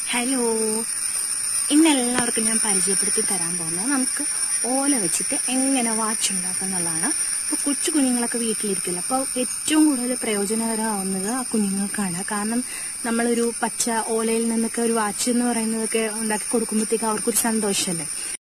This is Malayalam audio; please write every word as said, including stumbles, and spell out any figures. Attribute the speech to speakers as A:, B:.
A: ഹലോ, ഇന്ന് എല്ലാവർക്കും ഞാൻ പരിചയപ്പെടുത്തി തരാൻ പോകുന്നത് നമുക്ക് ഓല വെച്ചിട്ട് എങ്ങനെ വാച്ച് ഉണ്ടാക്കുന്നുള്ളതാണ്. ഇപ്പോൾ കൊച്ചു കുഞ്ഞുങ്ങളൊക്കെ വീട്ടിലിരിക്കില്ല, അപ്പോൾ ഏറ്റവും കൂടുതൽ പ്രയോജനകരമാവുന്നത് ആ കുഞ്ഞുങ്ങൾക്കാണ്. കാരണം നമ്മളൊരു പച്ച ഓലയിൽ നിന്നൊക്കെ ഒരു വാച്ച് എന്ന് പറയുന്നതൊക്കെ ഉണ്ടാക്കി കൊടുക്കുമ്പോഴത്തേക്ക് അവർക്കൊരു സന്തോഷമല്ലേ.